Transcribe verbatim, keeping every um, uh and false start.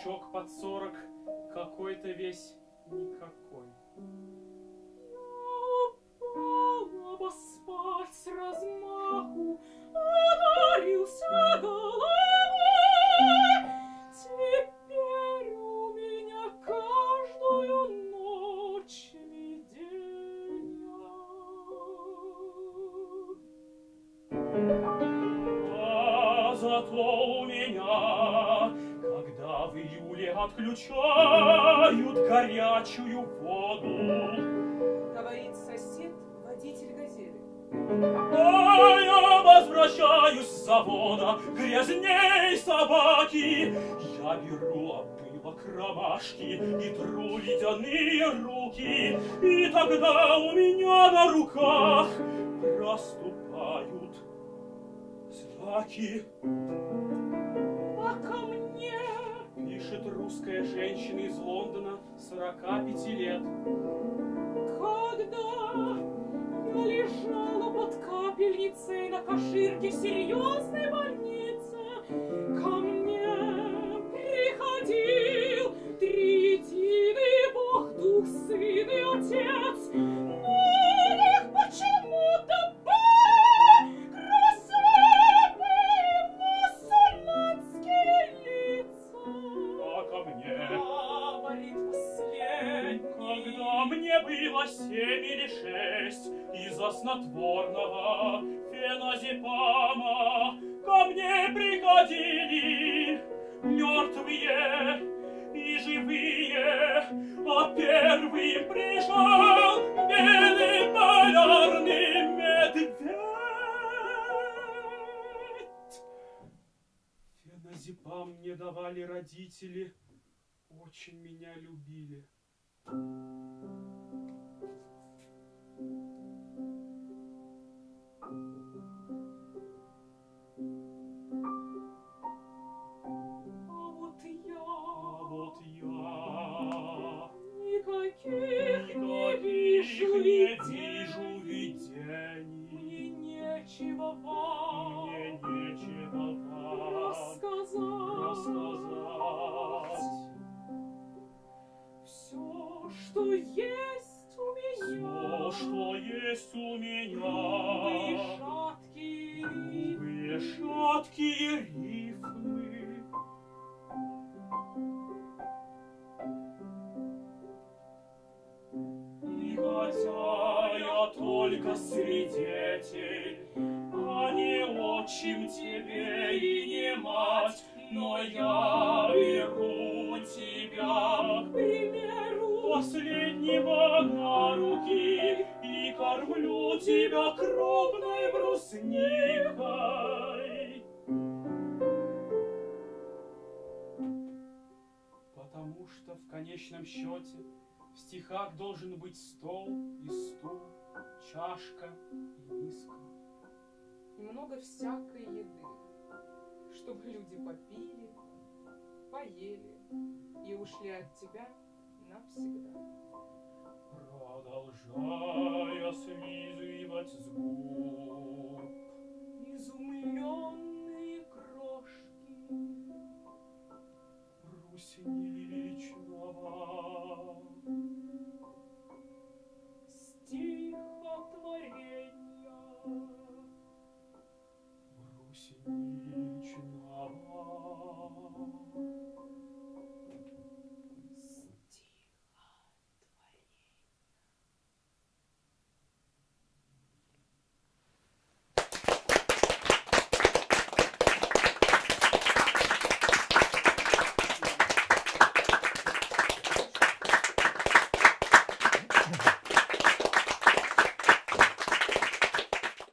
мужичок под сорок, какой-то весь никакой. Я упала поспать с размаху, ударился головой. Теперь у меня каждую ночь видения. А зато у меня, когда в июле отключают горячую воду, Говорит сосед, водитель газели. а я возвращаюсь с завода грязней собаки. Я беру обылок ромашки и тру ледяные руки, и тогда у меня на руках проступают зраки. А ко мне Пишет русская женщина из Лондона, сорока пяти лет. когда я лежала под капельницей на каширке в серьезной больнице, ко мне приходил триединый Бог, Дух, Сын и Отец. Но их почему-то были красивые мусульманские лица. А ко мне, Говорит последний. когда мне было семь или шесть, из-за снотворного феназепама ко мне приходили мертвые и живые, а первым пришел белый полярный медведь. Феназепам мне давали родители, очень меня любили. А вот я, А вот я никаких не никаких вижу не видений. вижу видений. Мне нечего вам Мне нечего вам рассказать. рассказать. Все, что есть у меня, Все, что есть у меня, вы шаткие вы шаткие рифмы. И хотя я только свидетель, а не отчим тебе и не мать, но я беру тебя, к примеру, последнего на руки и кормлю тебя крупной брусникой. Потому что в конечном счете в стихах должен быть стол и стул, чашка и миска. и много всякой еды, чтобы люди попили, поели и ушли от тебя навсегда. Продолжая слизывать с губ, Изумлен